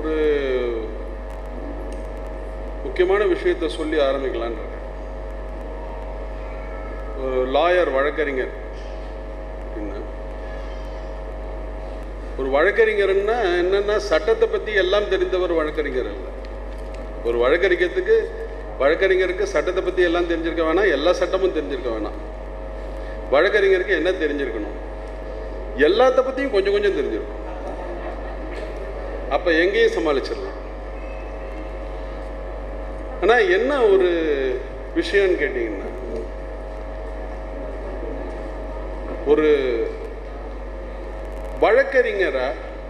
ஒரு முக்கியமான விஷயத்தை சொல்லி ஆரம்பிக்கலான்னு இருக்கேன். ஒரு லாயர், வழக்கறிஞர். ஒரு வழக்கறிஞர்னா என்னன்னா, சட்டத்தை பற்றி எல்லாம் தெரிந்தவர் வழக்கறிஞர் இல்லை. ஒரு வழக்கறிஞருக்கு சட்டத்தை பற்றி எல்லாம் தெரிஞ்சிருக்க வேணாம், எல்லா சட்டமும் தெரிஞ்சிருக்க வேணாம். வழக்கறிஞருக்கு என்ன தெரிஞ்சிருக்கணும்? எல்லாத்த பற்றியும் கொஞ்சம் கொஞ்சம் தெரிஞ்சிருக்கும். அப்போ எங்கேயும் சமாளிச்சிடலாம். ஆனால் என்ன ஒரு விஷயம்னு கேட்டிங்கன்னா, ஒரு வழக்கறிஞரா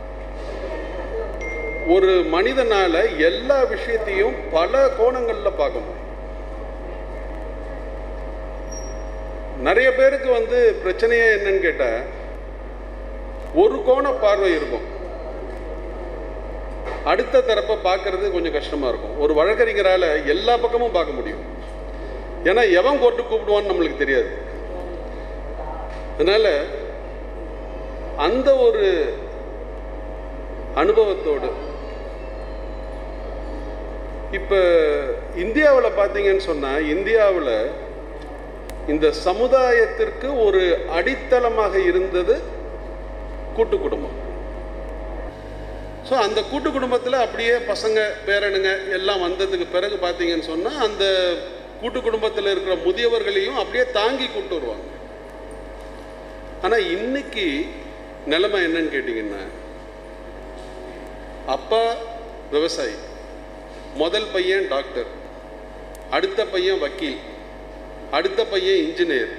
ஒரு மனிதனால எல்லா விஷயத்தையும் பல கோணங்கள்ல பார்க்க முடியும். நிறைய பேருக்கு பிரச்சனையே என்னன்னு கேட்டா, ஒரு கோண பார்வை இருக்கும், அடுத்த தரப்பை பார்க்கறது கொஞ்சம் கஷ்டமா இருக்கும். ஒரு வழக்கறிஞரால எல்லா பக்கமும் பார்க்க முடியும். ஏன்னா எவன் கோர்ட்டு கூப்பிடுவான்னு நம்மளுக்கு தெரியாது. அதனால அந்த ஒரு அனுபவத்தோடு இப்ப இந்தியாவில் பார்த்தீங்கன்னு சொன்னா, இந்தியாவில் இந்த சமுதாயத்திற்கு ஒரு அடித்தளமாக இருந்தது கூட்டு குடும்பம். ஸோ அந்த கூட்டு குடும்பத்தில் அப்படியே பசங்க, பேரனுங்க எல்லாம் வந்ததுக்கு பிறகு பார்த்தீங்கன்னு சொன்னால், அந்த கூட்டு குடும்பத்தில் இருக்கிற முதியவர்களையும் அப்படியே தாங்கி கூட்டு வருவாங்க. ஆனால் இன்னைக்கு நிலைமை என்னன்னு கேட்டிங்கன்னா, அப்பா விவசாயி, முதல் பையன் டாக்டர், அடுத்த பையன் வக்கீல், அடுத்த பையன் இன்ஜினியர்.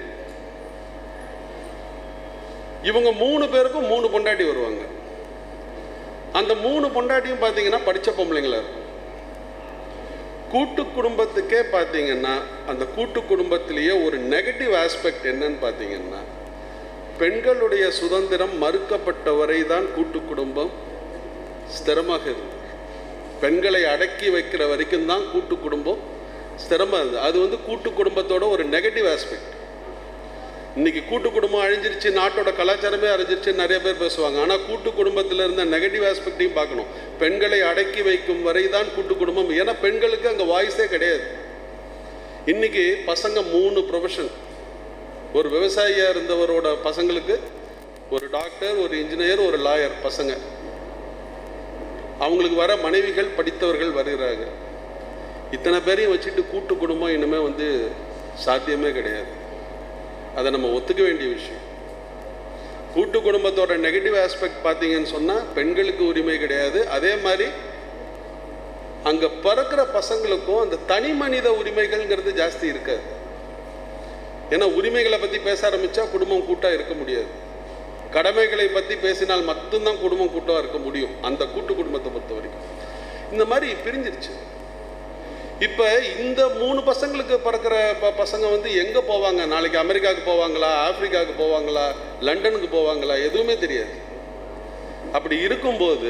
இவங்க 3 பேருக்கும் 3 பொண்டாட்டி வருவாங்க. அந்த 3 பொண்டாட்டியும் பார்த்தீங்கன்னா படித்த பொம்பளைங்களா இருக்கும். கூட்டு குடும்பத்துக்கே பார்த்தீங்கன்னா, அந்த கூட்டு குடும்பத்திலேயே ஒரு நெகட்டிவ் ஆஸ்பெக்ட் என்னன்னு பார்த்தீங்கன்னா, பெண்களுடைய சுதந்திரம் மறுக்கப்பட்ட வரை தான் கூட்டு குடும்பம் ஸ்திரமாக இருந்தது. பெண்களை அடக்கி வைக்கிற வரைக்கும் தான் கூட்டு குடும்பம் ஸ்திரமாக இருந்தது. அது கூட்டு குடும்பத்தோட ஒரு நெகட்டிவ் ஆஸ்பெக்ட். இன்னைக்கு கூட்டு குடும்பம் அழிஞ்சிருச்சு, நாட்டோட கலாச்சாரமே அழிஞ்சிருச்சு நிறைய பேர் பேசுவாங்க. ஆனால் கூட்டு குடும்பத்தில் இருந்த நெகட்டிவ் ஆஸ்பெக்டையும் பார்க்கணும். பெண்களை அடக்கி வைக்கும் வரை தான் கூட்டு குடும்பம். ஏன்னா பெண்களுக்கு அங்கே வாய்ஸே கிடையாது. இன்னைக்கு பசங்க 3 ப்ரொஃபஷன். ஒரு விவசாயியாக இருந்தவரோட பசங்களுக்கு ஒரு டாக்டர், ஒரு இன்ஜினியர், ஒரு லாயர் பசங்க. அவங்களுக்கு வர மனைவிகள் படித்தவர்கள் வருகிறாங்க. இத்தனை பேரையும் வச்சுட்டு கூட்டு குடும்பம் இனிமே சாத்தியமே கிடையாது. அதை நம்ம ஒத்துக்க வேண்டிய விஷயம். கூட்டு குடும்பத்தோட நெகட்டிவ் ஆஸ்பெக்ட் பார்த்தீங்கன்னு சொன்னால், பெண்களுக்கு உரிமை கிடையாது. அதே மாதிரி அங்கே பிறக்கிற பசங்களுக்கும் அந்த தனி மனித உரிமைகள்ங்கிறது ஜாஸ்தி இருக்காது. ஏன்னா உரிமைகளை பற்றி பேச ஆரம்பித்தா குடும்பம் கூட்டாக இருக்க முடியாது. கடமைகளை பற்றி பேசினால் மட்டும்தான் குடும்பம் கூட்டாக இருக்க முடியும். அந்த கூட்டு குடும்பத்தை பொறுத்த வரைக்கும் இந்த மாதிரி பிரிஞ்சிருச்சு. இப்போ இந்த 3 பசங்களுக்கு பிறக்கிற பசங்க எங்கே போவாங்க? நாளைக்கு அமெரிக்காவுக்கு போவாங்களா, ஆப்பிரிக்காவுக்கு போவாங்களா, லண்டனுக்கு போவாங்களா, எதுவுமே தெரியாது. அப்படி இருக்கும்போது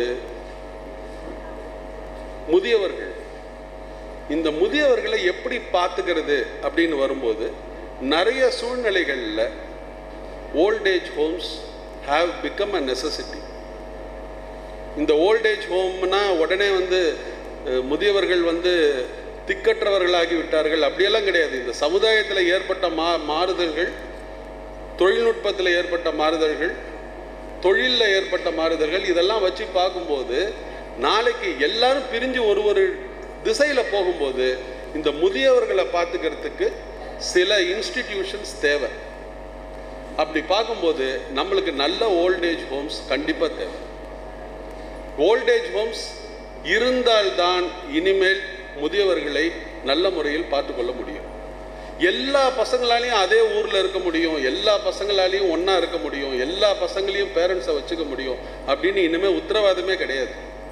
முதியவர்கள், இந்த முதியவர்களை எப்படி பார்த்துக்கிறது அப்படின்னு வரும்போது, நிறைய சூழ்நிலைகளில் old age homes have become a necessity. இந்த ஓல்ட் ஏஜ் ஹோம்னா உடனே முதியவர்கள் திக்கற்றவர்களாகி விட்டார்கள் அப்படியெல்லாம் கிடையாது. இந்த சமுதாயத்தில் ஏற்பட்ட மாறுதல்கள், தொழில்நுட்பத்தில் ஏற்பட்ட மாறுதல்கள், தொழிலில் ஏற்பட்ட மாறுதல்கள், இதெல்லாம் வச்சு பார்க்கும்போது நாளைக்கு எல்லாரும் பிரிஞ்சு ஒரு திசையில் போகும்போது இந்த முதியவர்களை பார்த்துக்கிறதுக்கு சில இன்ஸ்டிடியூஷன்ஸ் தேவை. அப்படி பார்க்கும்போது நம்மளுக்கு நல்ல ஓல்டேஜ் ஹோம்ஸ் கண்டிப்பாக தேவை. ஓல்டேஜ் ஹோம்ஸ் இருந்தால்தான் இனிமேல் முதியவர்களை நல்ல முறையில் பார்த்துக்கொள்ள முடியும். எல்லா பசங்களாலையும் அதே ஊரில் இருக்க முடியும், எல்லா பசங்களாலையும் ஒன்றா இருக்க முடியும், எல்லா பசங்களையும் பேரண்ட்ஸை வச்சுக்க முடியும் அப்படின்னு இனிமேல் உத்தரவாதமே கிடையாது.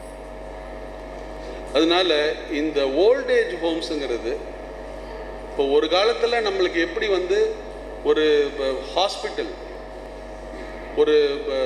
அதனால இந்த ஓல்டேஜ் ஹோம்ஸுங்கிறது இப்போ ஒரு காலத்தில் நம்மளுக்கு எப்படி ஒரு ஹாஸ்பிட்டல், ஒரு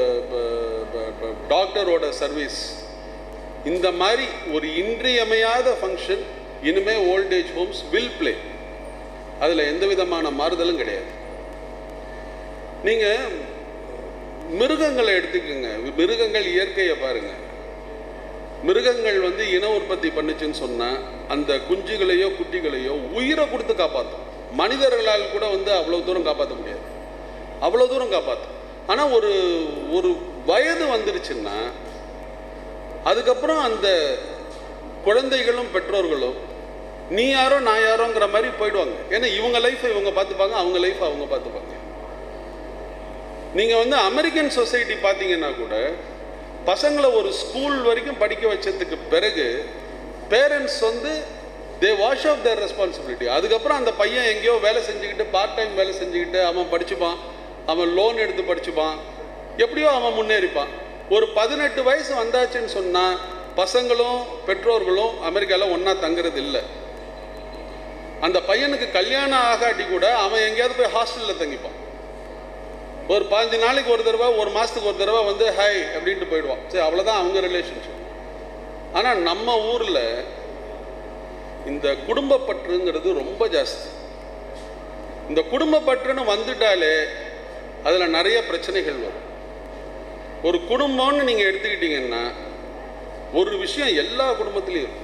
டாக்டரோட சர்வீஸ், இந்த மாதிரி ஒரு இன்றியமையாத ஃபங்க்ஷன் இனிமே ஓல்டேஜ் ஹோம்ஸ் வில் பிளே. அதில் எந்த விதமான மாறுதலும் கிடையாது. நீங்கள் மிருகங்களை எடுத்துக்கோங்க, மிருகங்கள் இயற்கையை பாருங்க. மிருகங்கள் வந்து இன உற்பத்தி பண்ணுச்சுன்னு சொன்னால் அந்த குஞ்சுகளையோ குட்டிகளையோ உயிரை கொடுத்து காப்பாற்றும். மனிதர்களால் கூட வந்து அவ்வளோ தூரம் காப்பாற்ற முடியாது, அவ்வளோ தூரம் காப்பாற்றும். ஆனால் ஒரு ஒரு வயது வந்துருச்சுன்னா அதுக்கப்புறம் அந்த குழந்தைகளும் பெற்றோர்களும் நீ யாரோ நான் யாரோங்கிற மாதிரி போயிடுவாங்க. ஏன்னா இவங்க லைஃப்பை இவங்க பார்த்துப்பாங்க, அவங்க லைஃப்பை அவங்க பார்த்துப்பாங்க. நீங்கள் வந்து அமெரிக்கன் சொசைட்டி பார்த்தீங்கன்னா கூட பசங்களை ஒரு ஸ்கூல் வரைக்கும் படிக்க வச்சதுக்கு பிறகு பேரண்ட்ஸ் வந்து they wash off their responsibility. அதுக்கப்புறம் அந்த பையன் எங்கேயோ வேலை செஞ்சுக்கிட்டு பார்ட் டைம் வேலை செஞ்சுக்கிட்டு அவன் படிச்சுப்பான், அவன் லோன் எடுத்து படிச்சுப்பான், எப்படியோ அவன் முன்னேறிப்பான். ஒரு 18 வயசு வந்தாச்சுன்னு சொன்னால் பசங்களும் பெற்றோர்களும் அமெரிக்காவில் ஒன்றா தங்குறது இல்லை. அந்த பையனுக்கு கல்யாணம் ஆகாட்டி கூட அவன் எங்கேயாவது போய் ஹாஸ்டலில் தங்கிப்பான். ஒரு 15 நாளைக்கு ஒரு தடவை, ஒரு மாதத்துக்கு ஒரு தடவை வந்து ஹாய் அப்படின்ட்டு போயிடுவான். சரி, அவ்வளோதான் அவங்க ரிலேஷன்ஷிப். ஆனால் நம்ம ஊரில் இந்த குடும்பப்பற்றுங்கிறது ரொம்ப ஜாஸ்தி. இந்த குடும்பப்பற்றுன்னு வந்துட்டாலே அதில் நிறைய பிரச்சனைகள் வரும். ஒரு குடும்பம்னு நீங்கள் எடுத்துக்கிட்டீங்கன்னா ஒரு விஷயம் எல்லா குடும்பத்திலையும் இருக்கும்.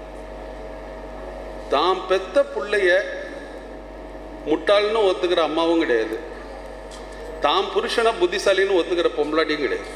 தாம் பெத்த பிள்ளைய முட்டாள்னு ஒத்துக்கிற அம்மாவும் கிடையாது, தாம் புருஷனை புத்திசாலின்னு ஒத்துக்கிற பொம்பளாட்டியும் கிடையாது.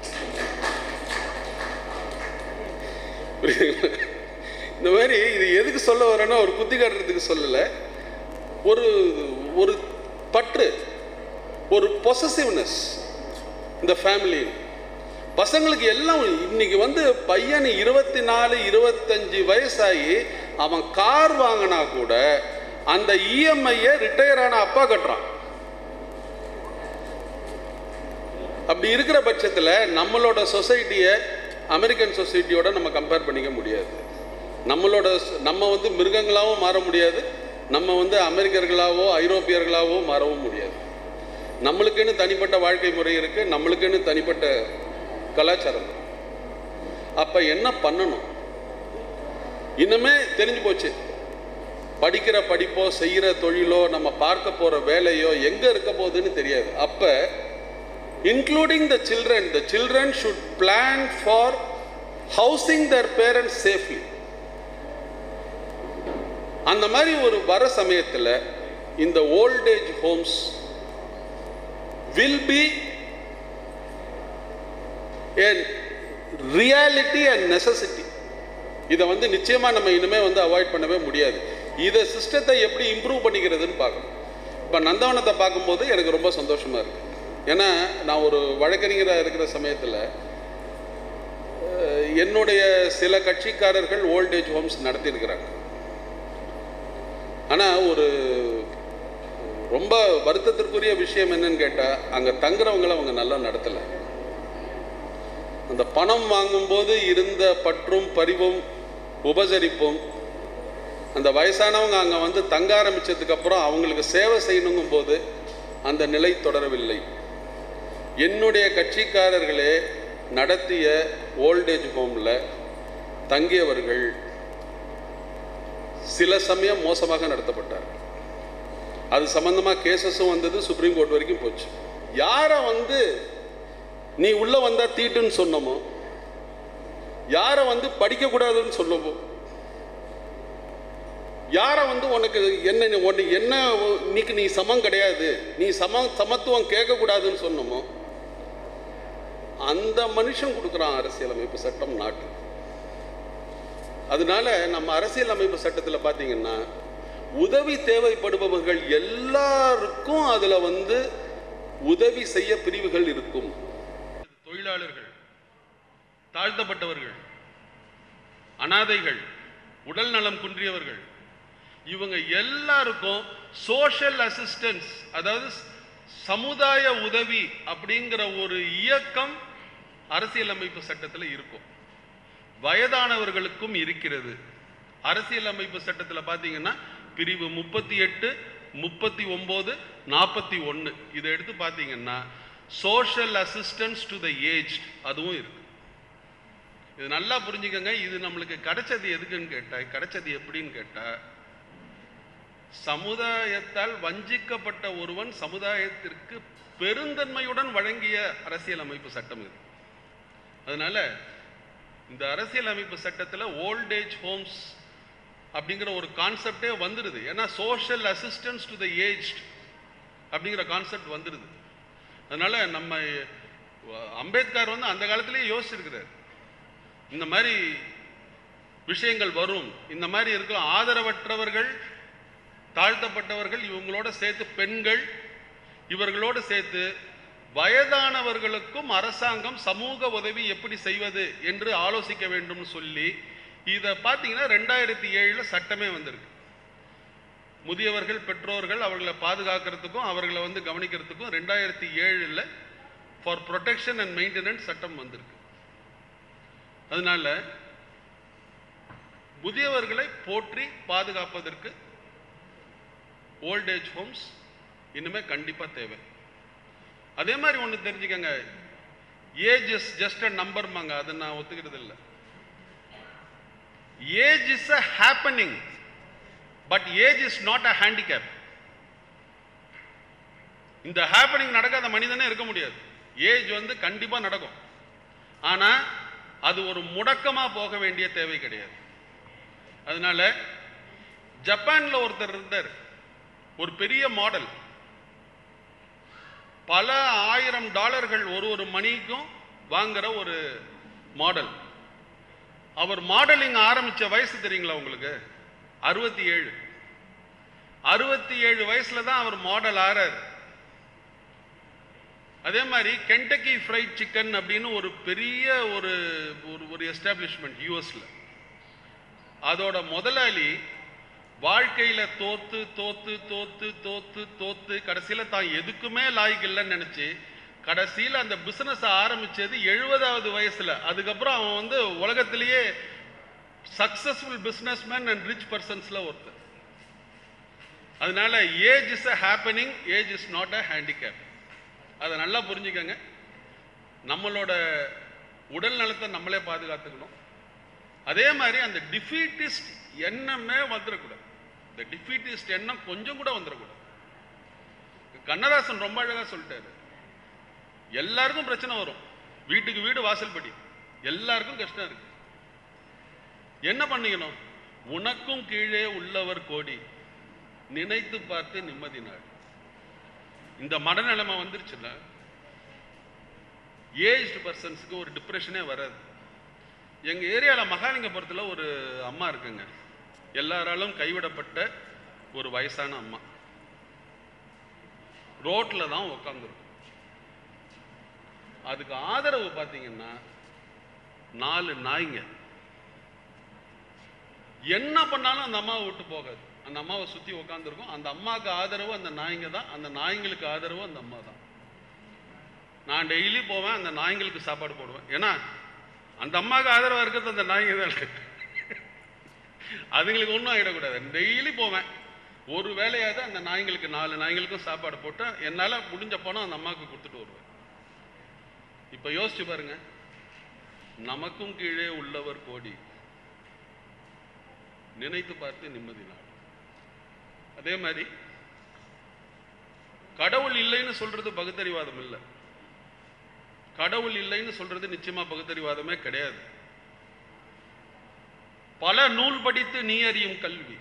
இந்த மாதிரி இது எதுக்கு சொல்ல வரேன்னா ஒரு குத்தி காட்டுறதுக்கு சொல்லலை. ஒரு ஒரு பற்று, ஒரு பொசசிவ்னஸ் இந்த ஃபேமிலி. பசங்களுக்கு எல்லாம் இன்னைக்கு வந்து பையன் 24 25 வயசாகி அவன் கார் வாங்கினா கூட அந்த இஎம்ஐயை ரிட்டையர் ஆன அப்பா கட்டுறான். அப்படி இருக்கிற பட்சத்தில் நம்மளோட சொசைட்டியை அமெரிக்கன் சொசைட்டியோட நம்ம கம்பேர் பண்ணிக்க முடியாது. நம்ம வந்து மிருகங்களாகவும் மாற முடியாது, நம்ம வந்து அமெரிக்கர்களாவோ ஐரோப்பியர்களாவோ மாறவும் முடியாது. நம்மளுக்குன்னு தனிப்பட்ட வாழ்க்கை முறை இருக்குது, நம்மளுக்குன்னு தனிப்பட்ட கலாச்சாரம். அப்போ என்ன பண்ணணும்? இன்னுமே தெரிஞ்சு போச்சு. படிக்கிற படிப்போ செய்கிற தொழிலோ நம்ம பார்க்க போகிற வேலையோ எங்கே இருக்க போகுதுன்னு தெரியாது. அப்போ including the children should plan for housing their parents safely. அந்த மாதிரி ஒரு வர சமயத்தில் இந்த old age homes will be a reality and necessity. இதை வந்து நிச்சயமாக நம்ம இனிமேல் வந்து அவாய்ட் பண்ணவே முடியாது. இதை சிஸ்டத்தை எப்படி இம்ப்ரூவ் பண்ணிக்கிறதுன்னு பார்க்கணும். இப்போ நந்தவனத்தை பார்க்கும்போது எனக்கு ரொம்ப சந்தோஷமாக இருக்குது. ஏன்னா நான் ஒரு வழக்கறிஞராக இருக்கிற சமயத்தில் என்னுடைய சில கட்சிக்காரர்கள் ஓல்ட் ஏஜ் ஹோம்ஸ் நடத்தியிருக்கிறாங்க. ஆனால் ஒரு ரொம்ப வருத்தத்திற்குரிய விஷயம் என்னன்னு கேட்டால் அங்கே தங்குறவங்களை அவங்க நல்லா நடத்தலை. அந்த பணம் வாங்கும்போது இருந்த பற்றும் பரிவும் உபசரிப்பும் அந்த வயசானவங்க அங்கே வந்து தங்க ஆரம்பித்ததுக்கப்புறம் அவங்களுக்கு சேவை செய்யணுங்கும் போது அந்த நிலை தொடரவில்லை. என்னுடைய கட்சிக்காரர்களே நடத்திய ஓல்டேஜ் ஹோமில் தங்கியவர்கள் சில சமயம் மோசமாக நடத்தப்பட்டார். அது சம்பந்தமாக கேசஸும் வந்தது, சுப்ரீம் கோர்ட் வரைக்கும் போச்சு. யாரை வந்து நீ உள்ளே வந்தால் தீட்டுன்னு சொன்னமோ, யாரை வந்து படிக்கக்கூடாதுன்னு சொல்லவோ, யாரை வந்து உனக்கு என்ன இன்னைக்கு நீ சமம் கிடையாது, நீ சமத்துவம் கேட்கக்கூடாதுன்னு சொன்னமோ அந்த மனுஷன் கொடுக்குறான் அரசியலமைப்பு சட்டம் நாட்டு. அதனால நம்ம அரசியலமைப்பு சட்டத்தில் பார்த்தீங்கன்னா உதவி தேவைப்படுபவர்கள் எல்லாருக்கும் அதில் வந்து உதவி செய்ய பிரிவுகள் இருக்கும். தொழிலாளர்கள், தாழ்த்தப்பட்டவர்கள், அனாதைகள், உடல் நலம் குன்றியவர்கள், இவங்க எல்லாருக்கும் சோஷியல் அசிஸ்டன்ஸ், அதாவது சமுதாய உதவி அப்படிங்கிற ஒரு இயக்கம் அரசியலமைப்பு சட்டத்தில் இருக்கும். வயதானவர்களுக்கும் இருக்கிறது. அரசியலமைப்பு சட்டத்தில் பார்த்தீங்கன்னா பிரிவு 38, 39, 41 இதை எடுத்து பார்த்தீங்கன்னா social assistance to the aged அதுவும் இருக்கு. இது நல்லா புரிஞ்சுக்கங்க. இது நம்மளுக்கு கிடைச்சது எதுக்குன்னு கேட்டால், கிடைச்சது எப்படின்னு கேட்டால், சமுதாயத்தால் வஞ்சிக்கப்பட்ட ஒருவன் சமுதாயத்திற்கு பெருந்தன்மையுடன் வழங்கிய அரசியலமைப்பு சட்டம் இது. அதனால இந்த அரசியலமைப்பு சட்டத்தில் ஓல்ட் ஏஜ் ஹோம்ஸ் அப்படிங்கிற ஒரு கான்செப்டே வந்துடுது. ஏன்னா social assistance to the aged அப்படிங்கிற கான்செப்ட் வந்துடுது. அதனால நம்ம அம்பேத்கர் வந்து அந்த காலத்திலேயே யோசிச்சிருக்கிறார், இந்த மாதிரி விஷயங்கள் வரும், இந்த மாதிரி இருக்கிற ஆதரவற்றவர்கள், தாழ்த்தப்பட்டவர்கள், இவங்களோட சேர்த்து பெண்கள், இவர்களோடு சேர்த்து வயதானவர்களுக்கும் அரசாங்கம் சமூக உதவி எப்படி செய்வது என்று ஆலோசிக்க வேண்டும் சொல்லி இதை பார்த்தீங்கன்னா 2007 சட்டமே வந்திருக்கு. முதியவர்கள் பெற்றோர்கள் அவர்களை பாதுகாக்கிறதுக்கும் அவர்களை வந்து கவனிக்கிறதுக்கும் 2007 ஃபார் ப்ரொடெக்ஷன் அண்ட் மெயின்டெனன்ஸ் சட்டம் வந்திருக்கு. அதனால முதியவர்களை போற்றி பாதுகாப்பதற்கு ஓல்ட் ஏஜ் ஹோம்ஸ் இனிமே கண்டிப்பா தேவை. அதே மாதிரி ஒன்று தெரிஞ்சுக்கங்க, ஏஜ் இஸ் ஜஸ்ட் அ நம்பர்மாங்க, அதை நான் ஒத்துக்கிறது இல்லை. Age is a happening, but age is not a handicap. இந்த ஹேப்பனிங் நடக்காத மனிதனே இருக்க முடியாது. ஏஜ் வந்து கண்டிப்பா நடக்கும், ஆனா அது ஒரு முடக்கமா போக வேண்டிய தேவை கிடையாது. அதனால ஜப்பான்ல ஒருத்தர் இருந்தார், ஒரு பெரிய மாடல், பல $1000 ஒரு மணிக்கும் வாங்குற ஒரு மாடல். அவர் மாடலிங் ஆரம்பிச்ச வயசு தெரியுங்களா உங்களுக்கு? 67. 67 வயசுல தான் அவர் மாடல் ஆறார். அதே மாதிரி கென்டக்கி ஃப்ரைட் சிக்கன் அப்படின்னு ஒரு பெரிய ஒரு எஸ்டாப்ளிஷ்மெண்ட் யூஎஸ்ல, அதோட முதலாளி வாழ்க்கையில தோத்து தோத்து தோத்து தோத்து தோத்து கடைசியில தான் எதுக்குமே லாய்க்கு இல்லைன்னு நினைச்சு கடைசியில் அந்த பிசினஸ் ஆரம்பிச்சது 70வது வயசுல. அதுக்கப்புறம் அவன் வந்து உலகத்திலேயே சக்சஸ்ஃபுல் பிசினஸ்மேன் அண்ட் ரிச் பர்சன்ஸ்ல ஒருத்தர். அதனால age is a happening, age is not a handicap. அதை நல்லா புரிஞ்சுக்கங்க. நம்மளோட உடல் நலத்தை நம்மளே பாதுகாத்துக்கணும். அதே மாதிரி அந்த டிஃபீட்டிஸ்ட் எண்ணமே வந்துடக்கூடாது. இந்த டிஃபீட்டிஸ்ட் எண்ணம் கொஞ்சம் கூட வந்துடக்கூடாது. கண்ணதாசன் ரொம்ப அழகா சொல்லிட்டாரு, எல்லாருக்கும் பிரச்சனை வரும், வீட்டுக்கு வீடு வாசல் படி, எல்லாருக்கும் கஷ்டம் இருக்கு. என்ன பண்ணிக்கணும்? உனக்கும் கீழே உள்ளவர் கோடி, நினைத்து பார்த்து நிம்மதி நாடு. இந்த மனநிலைமை வந்துருச்சுன்னா ஏஜ்டு பர்சன்ஸுக்கு ஒரு டிப்ரெஷனே வராது. எங்க ஏரியாவில் மகாலிங்கபுரத்தில் ஒரு அம்மா இருக்குங்க, எல்லாராலும் கைவிடப்பட்ட ஒரு வயசான அம்மா. ரோட்ல தான் உட்காந்துருக்கும். அதுக்கு ஆதரவு பார்த்தீங்கன்னா 4 நாய்ங்க. என்ன பண்ணாலும் அந்த அம்மாவை விட்டு போகாது, அந்த அம்மாவை சுற்றி உட்காந்துருக்கும். அந்த அம்மாவுக்கு ஆதரவு அந்த நாய்ங்க தான், அந்த நாய்ங்களுக்கு ஆதரவு அந்த அம்மா தான். நான் டெய்லி போவேன், அந்த நாய்ங்களுக்கு சாப்பாடு போடுவேன். ஏன்னா அந்த அம்மாவுக்கு ஆதரவாக இருக்கிறது அந்த நாய்ங்க தான், அதுங்களுக்கு ஒன்றும் ஆகிடக்கூடாது. டெய்லி போவேன், ஒரு வேலையாவது அந்த நாய்ங்களுக்கு 4 நாய்ங்களுக்கும் சாப்பாடு போட்டு என்னால் முடிஞ்ச போனால் அந்த அம்மாவுக்கு கொடுத்துட்டு வருவேன். இப்போ யோசிச்சு பாருங்க, நமக்கும் கீழே உள்ளவர் கோடி, நினைத்து பார்த்து நிம்மதி நாடு. அதே மாதிரி கடவுள் இல்லைன்னு சொல்றது பகுத்தறிவாதம் இல்லை. கடவுள் இல்லைன்னு சொல்றது நிச்சயமா பகுத்தறிவாதமே கிடையாது. பல நூல் படித்து நீ அறியும் கல்வி,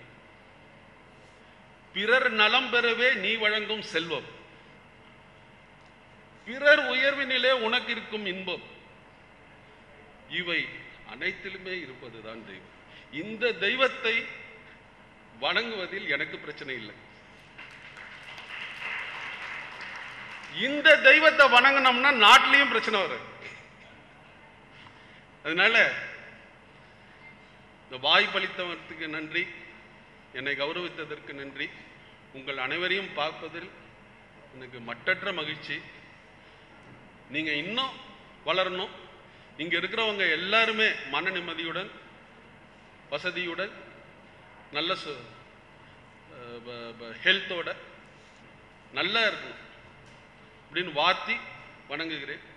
பிறர் நலம் பெறவே நீ வழங்கும் செல்வம், பிறர் உயர்வினிலே உனக்கு இருக்கும் இன்பம், இவை அனைத்திலுமே இருப்பதுதான் தெய்வம். இந்த தெய்வத்தை வணங்குவதில் எனக்கு பிரச்சனை இல்லை. இந்த தெய்வத்தை வணங்கினோம்னா நாட்டிலையும் பிரச்சனை வரும். அதனால இந்த வாய்ப்பளித்தவருக்கு நன்றி, என்னை கௌரவித்ததற்கு நன்றி. உங்கள் அனைவரையும் பார்ப்பதில் எனக்கு மட்டற்ற மகிழ்ச்சி. நீங்க இன்னும் வளரணும். இங்க இருக்கிறவங்க எல்லாருமே மன நிம்மதியுடன், வசதியுடன், நல்ல ஹெல்த்தோட நல்லா இருக்கணும் அப்படின்னு வாழ்த்தி வணங்குகிறேன்.